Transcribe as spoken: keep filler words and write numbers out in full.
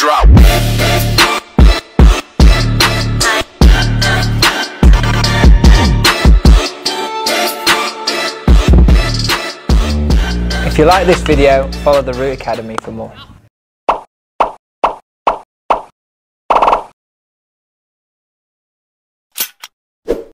drop. If you like this video, follow the Root Academy for more.